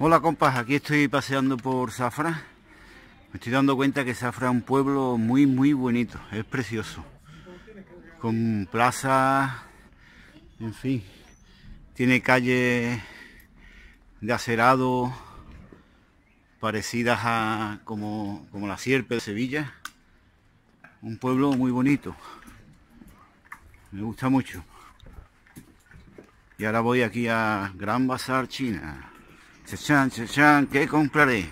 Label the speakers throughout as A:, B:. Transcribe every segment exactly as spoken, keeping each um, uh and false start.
A: Hola compas, aquí estoy paseando por Zafra. Me estoy dando cuenta que Zafra es un pueblo muy muy bonito, es precioso. Con plaza, en fin. Tiene calles de acerado parecidas a como, como la Sierpe de Sevilla. Un pueblo muy bonito. Me gusta mucho. Y ahora voy aquí a Gran Bazar China. Chachán, chachán, ¿qué compraré?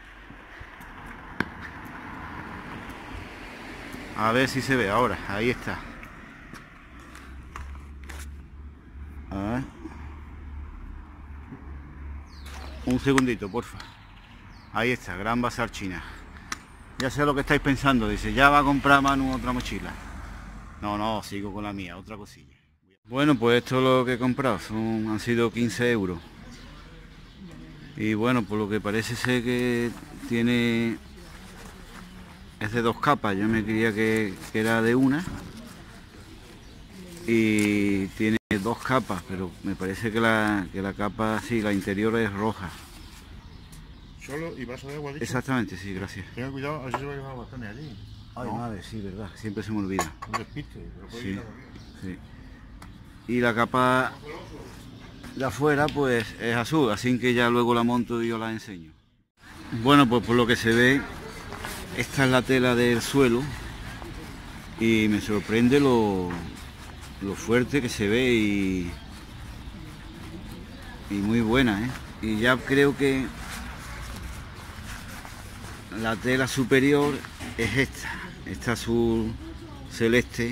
A: A ver si se ve ahora, ahí está. A ver. Un segundito, porfa. Ahí está, Gran Bazar China. Ya sé lo que estáis pensando, dice, ya va a comprar Manu otra mochila. No, no, sigo con la mía, otra cosilla. Bueno, pues esto es lo que he comprado, son, han sido quince euros. Y bueno, por lo que parece ser que tiene... es de dos capas, yo me creía que, que era de una. Y tiene dos capas, pero me parece que la, que la capa, sí, la interior es roja.
B: Solo y vaso de agua, ¿dicho?
A: Exactamente, sí, gracias.
B: Tenga cuidado, a ver si se va a llevar bastante allí.
A: Ay,
B: ¿no?
A: madre, sí, verdad, siempre se me olvida.
B: Un despiste, pero puede
A: Sí,
B: ir a
A: sí. Y la capa de afuera, pues, es azul, así que ya luego la monto y yo la enseño. Bueno, pues por lo que se ve, esta es la tela del suelo y me sorprende lo, lo fuerte que se ve y, y muy buena, ¿eh? Y ya creo que la tela superior es esta, esta azul celeste,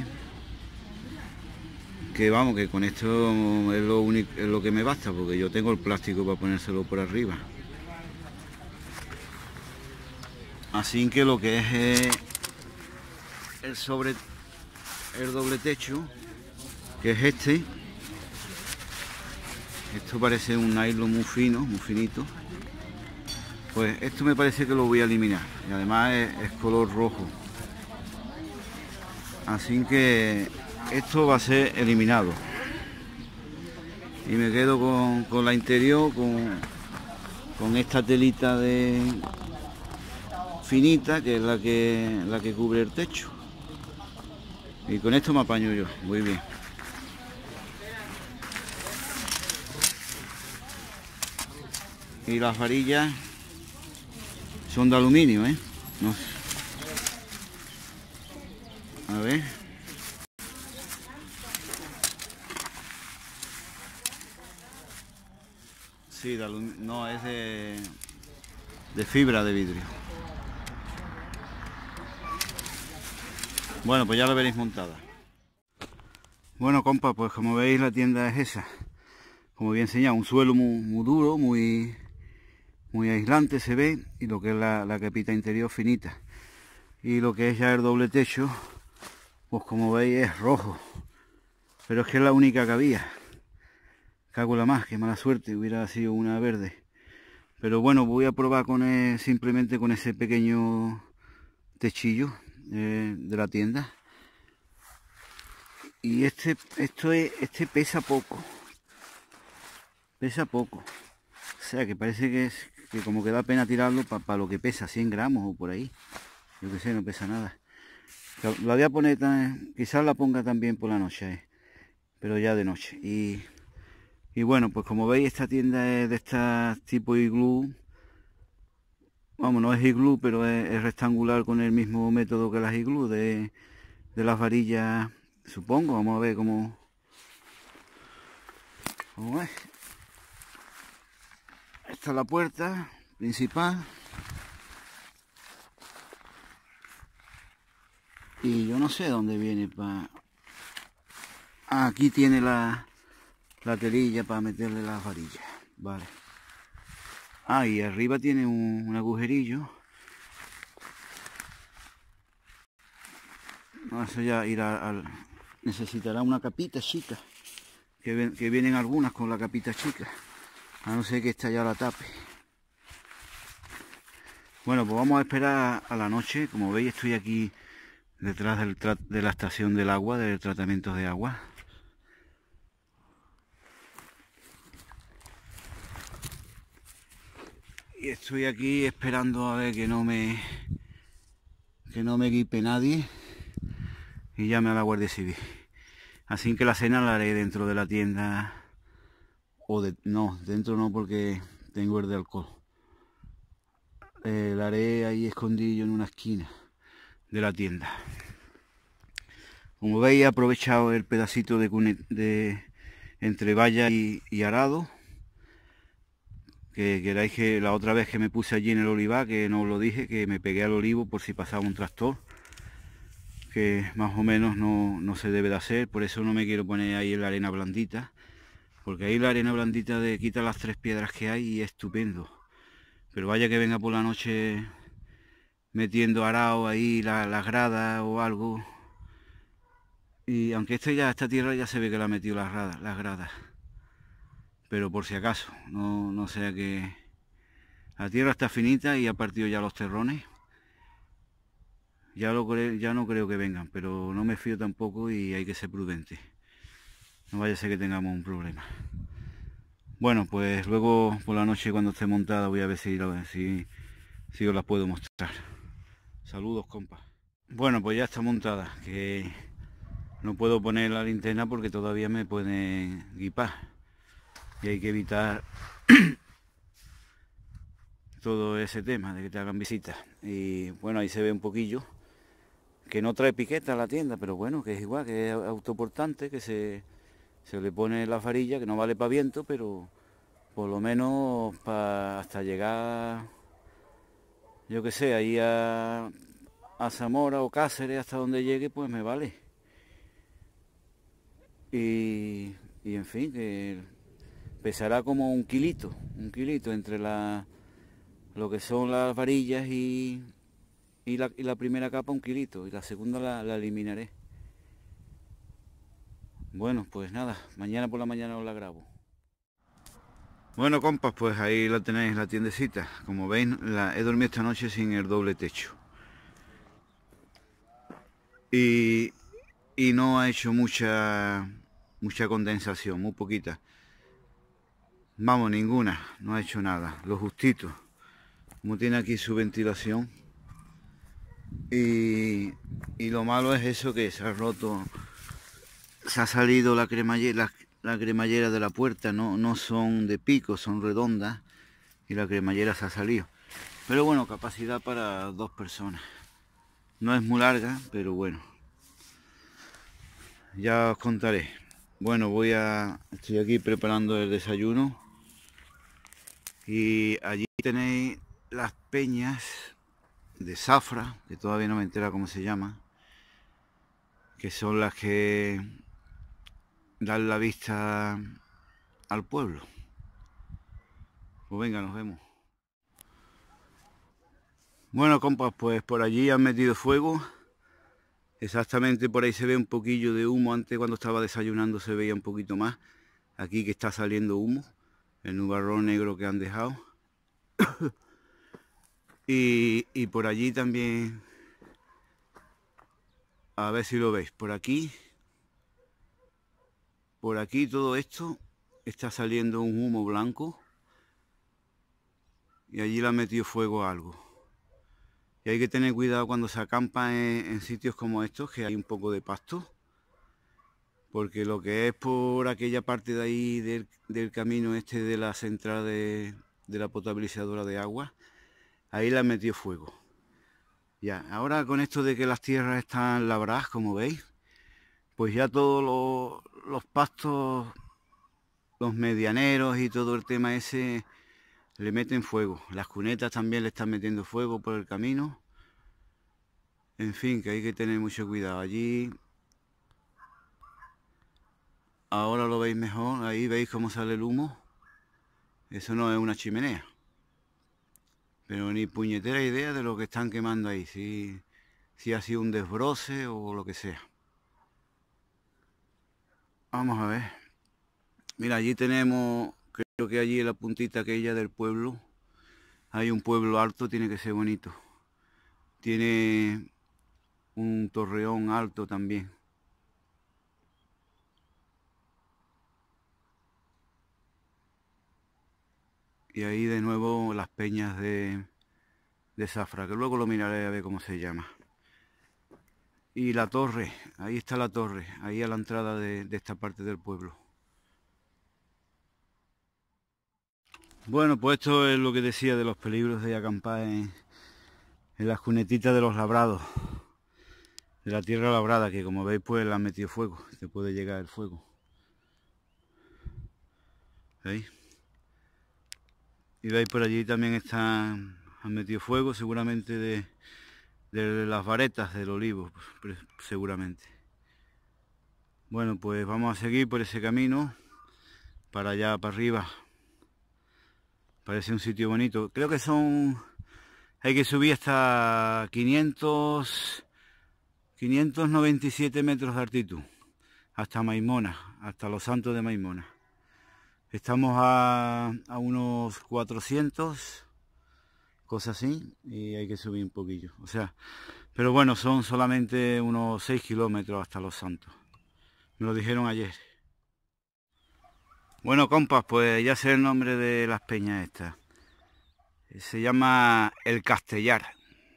A: que vamos, que con esto es lo único, es lo que me basta, porque yo tengo el plástico para ponérselo por arriba. Así que lo que es eh, el sobre, el doble techo, que es este, esto parece un nylon muy fino, muy finito. Pues esto me parece que lo voy a eliminar, y además es, es color rojo. Así que esto va a ser eliminado. Y me quedo con, con la interior, con, con esta telita de finita, que es la que, la que cubre el techo. Y con esto me apaño yo, muy bien. Y las varillas son de aluminio, ¿eh? No sé. A ver. Sí, de aluminio. No, es de, de fibra de vidrio. Bueno, pues ya la veréis montada. Bueno, compa, pues como veis la tienda es esa. Como bien enseñado, un suelo muy, muy duro, muy, muy aislante se ve. Y lo que es la, la capita interior finita. Y lo que es ya el doble techo, pues como veis es rojo. Pero es que es la única que había. Cago la más, qué mala suerte, hubiera sido una verde. Pero bueno, voy a probar con el, simplemente con ese pequeño techillo eh, de la tienda. Y este, esto es, este pesa poco. Pesa poco. O sea que parece que es que como que da pena tirarlo para pa lo que pesa, cien gramos o por ahí. Yo que sé, no pesa nada. La voy a poner, tan, quizás la ponga también por la noche, eh, pero ya de noche. Y, y bueno, pues como veis, esta tienda es de estas tipo iglú. Vamos, no es iglú, pero es, es rectangular con el mismo método que las iglú de, de las varillas, supongo. Vamos a ver cómo, cómo es. Esta es la puerta principal. Y yo no sé dónde viene para... Ah, aquí tiene la, la telilla para meterle las varillas. Vale. Ah, y arriba tiene un, un agujerillo. No, eso ya irá al... necesitará una capita chica. Que, ven, que vienen algunas con la capita chica. A no ser que esta ya la tape. Bueno, pues vamos a esperar a la noche. Como veis, estoy aquí detrás del de la estación del agua, del tratamiento de agua. y estoy aquí esperando a ver que no me que no me guipe nadie y llame a la Guardia Civil. Así que la cena la haré dentro de la tienda, o de, no, dentro no, porque tengo el de alcohol. Eh, la haré ahí escondido en una esquina de la tienda. Como veis, he aprovechado el pedacito de, de entre valla y, y arado, que queráis que la otra vez que me puse allí en el olivar, que no os lo dije, que me pegué al olivo por si pasaba un tractor, que más o menos no, no se debe de hacer. Por eso no me quiero poner ahí en la arena blandita, porque ahí la arena blandita de quita las tres piedras que hay y es estupendo. Pero vaya que venga por la noche metiendo arao ahí las la gradas o algo. Y aunque esto ya, esta tierra ya se ve que la ha metido las gradas, las gradas. Pero por si acaso, no, no sea que la tierra está finita y ha partido ya los terrones. Ya, lo creo, ya no creo que vengan, pero no me fío tampoco y hay que ser prudente. No vaya a ser que tengamos un problema. Bueno, pues luego por la noche cuando esté montada voy a ver si, si, si os la puedo mostrar. Saludos, compas. Bueno, pues ya está montada, que no puedo poner la linterna porque todavía me pueden guipar. Y hay que evitar todo ese tema de que te hagan visitas. Y bueno, ahí se ve un poquillo que no trae piqueta a la tienda, pero bueno, que es igual, que es autoportante, que se, se le pone la varilla, que no vale para viento, pero por lo menos para hasta llegar, yo que sé, ahí a, a Zamora o Cáceres, hasta donde llegue, pues me vale. Y, y en fin, que pesará como un kilito, un kilito entre la, lo que son las varillas y, y, la, y la primera capa un kilito, y la segunda la, la eliminaré. Bueno, pues nada, mañana por la mañana os la grabo. Bueno, compas, pues ahí la tenéis, la tiendecita. Como veis, la, he dormido esta noche sin el doble techo. Y, y no ha hecho mucha, mucha condensación, muy poquita. Vamos, ninguna, no ha hecho nada, lo justito. Como tiene aquí su ventilación. Y, y lo malo es eso, que se ha roto, se ha salido la cremallera, la, la cremallera de la puerta, no, no son de pico, son redondas. Y la cremallera se ha salido. Pero bueno, capacidad para dos personas. No es muy larga, pero bueno. Ya os contaré. Bueno, voy a... estoy aquí preparando el desayuno. Y allí tenéis las peñas de Zafra, que todavía no me entera cómo se llama, que son las que dan la vista al pueblo. Pues venga, nos vemos. Bueno, compas, pues por allí han metido fuego. Exactamente por ahí se ve un poquillo de humo. Antes, cuando estaba desayunando, se veía un poquito más. Aquí que está saliendo humo, el nubarrón negro que han dejado. y, y por allí también, a ver si lo veis, por aquí, por aquí todo esto está saliendo un humo blanco. Y allí le han metido fuego a algo. Y hay que tener cuidado cuando se acampa en, en sitios como estos, que hay un poco de pasto. Porque lo que es por aquella parte de ahí del, del camino este de la central de, de la potabilizadora de agua, ahí le han metido fuego. Ya, ahora con esto de que las tierras están labradas, como veis, pues ya todos los, los pastos, los medianeros y todo el tema ese, le meten fuego. Las cunetas también le están metiendo fuego por el camino. En fin, que hay que tener mucho cuidado. Allí, ahora lo veis mejor, ahí veis cómo sale el humo. Eso no es una chimenea. Pero ni puñetera idea de lo que están quemando ahí. Si, si ha sido un desbroce o lo que sea. Vamos a ver. Mira, allí tenemos, creo que allí en la puntita aquella del pueblo, hay un pueblo alto, tiene que ser bonito. Tiene un torreón alto también. Y ahí de nuevo las peñas de, de Zafra, que luego lo miraré a ver cómo se llama. Y la torre, ahí está la torre, ahí a la entrada de, de esta parte del pueblo. Bueno, pues esto es lo que decía de los peligros de acampar en, en las cunetitas de los labrados, de la tierra labrada, que como veis pues la han metido fuego, se puede llegar el fuego. ¿Veis? Y veis por allí también están, han metido fuego, seguramente de, de las varetas del olivo, pues, seguramente. Bueno, pues vamos a seguir por ese camino para allá, para arriba. Parece un sitio bonito. Creo que son... Hay que subir hasta quinientos, quinientos noventa y siete metros de altitud. Hasta Maimona, hasta los Santos de Maimona. Estamos a, a unos cuatrocientos, cosas así, y hay que subir un poquillo. O sea, pero bueno, son solamente unos seis kilómetros hasta los Santos. Me lo dijeron ayer. Bueno, compas, pues ya sé el nombre de las peñas estas. Se llama El Castellar.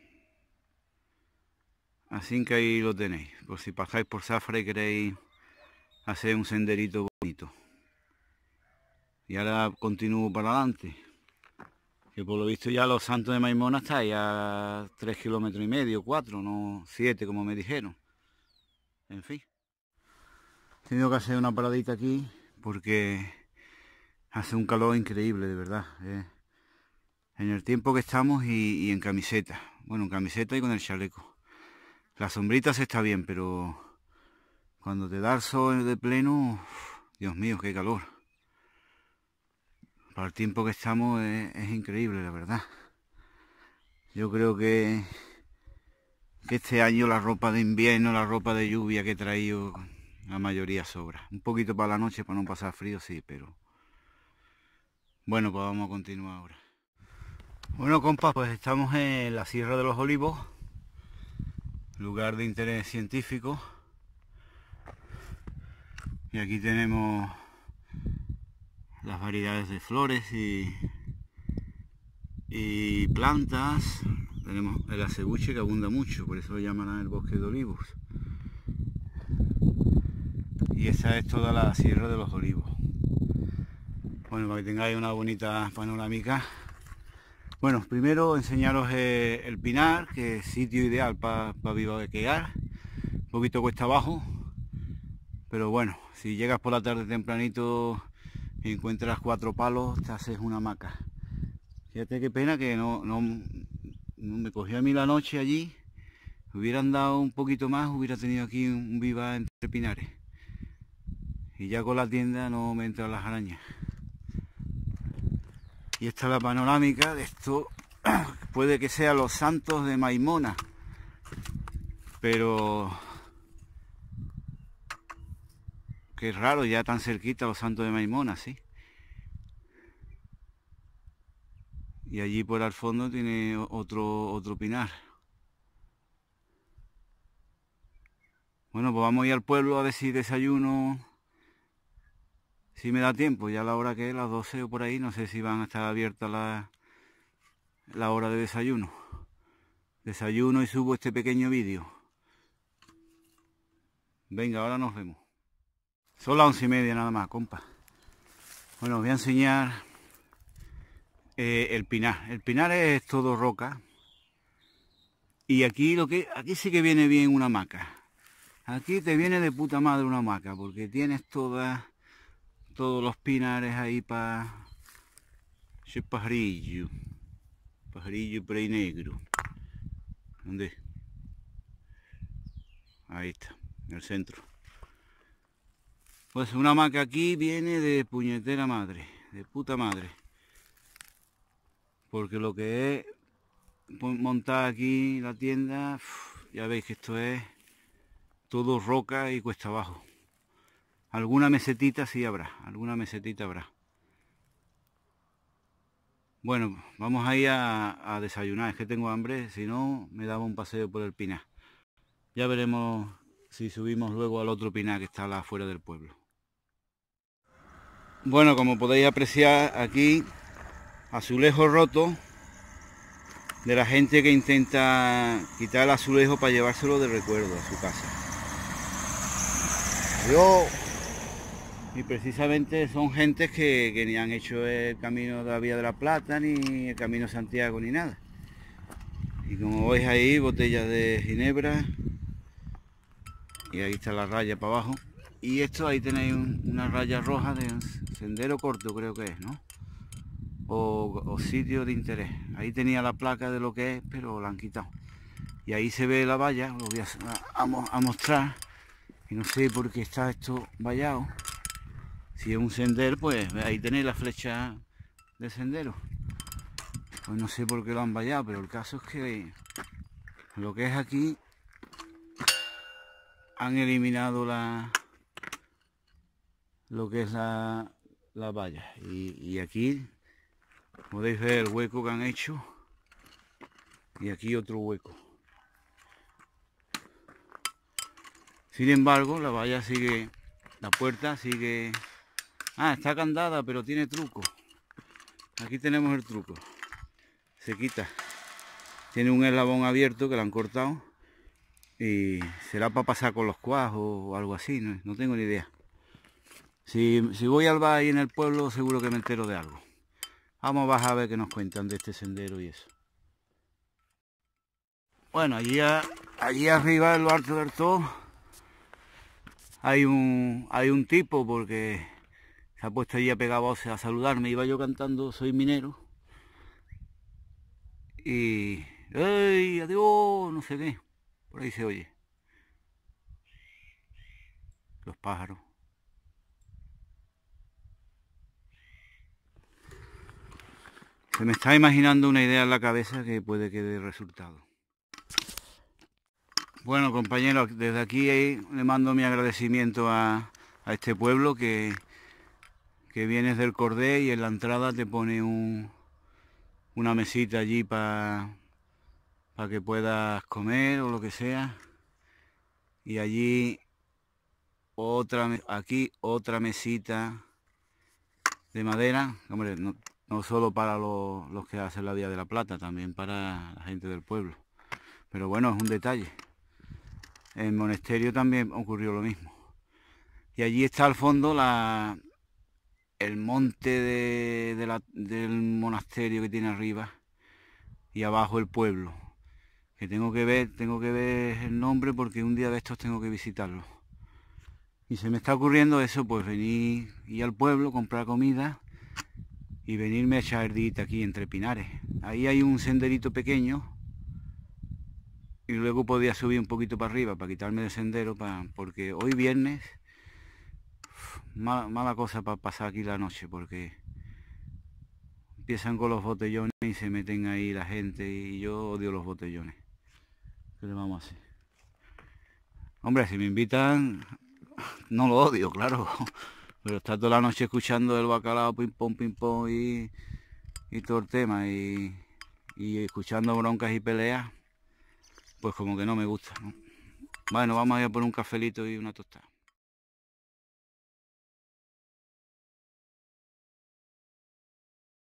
A: Así que ahí lo tenéis. Por si pasáis por Zafra y queréis hacer un senderito bonito. Y ahora continúo para adelante. Que por lo visto ya los Santos de Maimona está ahí a tres kilómetros y medio, cuatro, no siete como me dijeron. En fin. He tenido que hacer una paradita aquí porque hace un calor increíble, de verdad. Eh. En el tiempo que estamos y, y en camiseta. Bueno, en camiseta y con el chaleco. La sombrita se está bien, pero cuando te da el sol de pleno, Dios mío, qué calor. Para el tiempo que estamos es, es increíble, la verdad. Yo creo que, que este año la ropa de invierno, la ropa de lluvia que he traído, la mayoría sobra. Un poquito para la noche para no pasar frío, sí, pero... Bueno, pues vamos a continuar ahora. Bueno, compas, pues estamos en la Sierra de los Olivos, lugar de interés científico. Y aquí tenemos las variedades de flores y, y plantas. Tenemos el acebuche, que abunda mucho, por eso lo llaman el bosque de olivos. Y esa es toda la Sierra de los Olivos. Bueno, para que tengáis una bonita panorámica. Bueno, primero enseñaros eh, el Pinar, que es sitio ideal para pa vivaquear. Un poquito cuesta abajo, pero bueno, si llegas por la tarde tempranito y encuentras cuatro palos, te haces una hamaca. Fíjate qué pena que no, no, no me cogió a mí la noche allí. Hubieran dado un poquito más, hubiera tenido aquí un viva entre pinares. Y ya con la tienda no me entran las arañas. Y esta es la panorámica de esto. Puede que sea los Santos de Maimona, pero qué raro, ya tan cerquita los Santos de Maimona, ¿sí? Y allí por al fondo tiene otro, otro pinar. Bueno, pues vamos a ir al pueblo a ver si desayuno. Si me da tiempo, ya a la hora que es, las doce o por ahí, no sé si van a estar abiertas la, la hora de desayuno. Desayuno y subo este pequeño vídeo. Venga, ahora nos vemos. Son las once y media nada más, compa. Bueno, os voy a enseñar eh, el pinar. El pinar es todo roca. Y aquí lo que aquí sí que viene bien una hamaca. Aquí te viene de puta madre una hamaca, porque tienes todas... todos los pinares ahí para ese pajarillo, pajarillo por ahí negro. ¿Dónde? Ahí está, en el centro. Pues una hamaca aquí viene de puñetera madre, de puta madre. Porque lo que es montar aquí la tienda, uf, ya veis que esto es todo roca y cuesta abajo. Alguna mesetita sí habrá, alguna mesetita habrá. Bueno, vamos a ir a, a desayunar, es que tengo hambre, si no me daba un paseo por el pinar. Ya veremos si subimos luego al otro pinar que está a la afuera del pueblo. Bueno, como podéis apreciar aquí azulejos rotos de la gente que intenta quitar el azulejo para llevárselo de recuerdo a su casa. Yo, y precisamente son gentes que, que ni han hecho el camino de la Vía de la Plata, ni el camino de Santiago, ni nada. Y como veis ahí, botellas de ginebra, y ahí está la raya para abajo. Y esto, ahí tenéis un, una raya roja de un sendero corto, creo que es, ¿no? O, o sitio de interés. Ahí tenía la placa de lo que es, pero la han quitado. Y ahí se ve la valla, lo voy a, a, a mostrar. Y no sé por qué está esto vallado. Si es un sendero, pues ahí tenéis la flecha de sendero. Pues no sé por qué lo han vallado, pero el caso es que lo que es aquí han eliminado la lo que es la, la valla. Y, y aquí podéis ver el hueco que han hecho. Y aquí otro hueco. Sin embargo, la valla sigue, la puerta sigue... Ah, está candada, pero tiene truco. Aquí tenemos el truco. Se quita. Tiene un eslabón abierto que lo han cortado. Y será para pasar con los cuajos o algo así, no, no tengo ni idea. Si, si voy al bar ahí en el pueblo, seguro que me entero de algo. Vamos a bajar a ver qué nos cuentan de este sendero y eso. Bueno, allí, a, allí arriba, en lo alto del todo, hay un, hay un tipo porque se ha puesto allí a pegar voces a saludarme. Iba yo cantando Soy minero. Y... ¡Ey, adiós! No sé qué. Por ahí se oye. Los pájaros. Se me está imaginando una idea en la cabeza que puede que dé resultado. Bueno, compañeros, desde aquí le mando mi agradecimiento a, a este pueblo que, que vienes del Cordé y en la entrada te pone un, una mesita allí para para que puedas comer o lo que sea. Y allí otra, aquí otra mesita de madera, hombre, no, no solo para los, los que hacen la Vía de la Plata, también para la gente del pueblo. Pero bueno, es un detalle. En el monasterio también ocurrió lo mismo. Y allí está al fondo la, el monte de, de la, del monasterio que tiene arriba y abajo el pueblo. Que tengo que ver, tengo que ver el nombre porque un día de estos tengo que visitarlo. Y se me está ocurriendo eso, pues venir ir al pueblo, comprar comida y venirme a echar el día aquí entre pinares. Ahí hay un senderito pequeño y luego podía subir un poquito para arriba para quitarme del sendero, para, porque hoy viernes, mala, mala cosa para pasar aquí la noche, porque empiezan con los botellones y se meten ahí la gente y yo odio los botellones. ¿Qué le vamos a hacer? Hombre, si me invitan, no lo odio, claro. Pero estar toda la noche escuchando el bacalao, ping pong, ping pong y, y todo el tema. Y, y escuchando broncas y peleas, pues como que no me gusta, ¿no? Bueno, vamos a ir a por un cafelito y una tostada.